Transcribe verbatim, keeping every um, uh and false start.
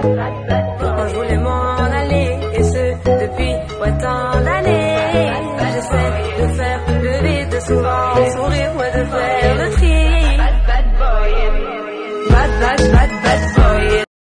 Pourtant je voulais m'en aller, et ce depuis ouais, tant d'années. J'essaie de faire le vide, de souvent sourire, ouais de vrai.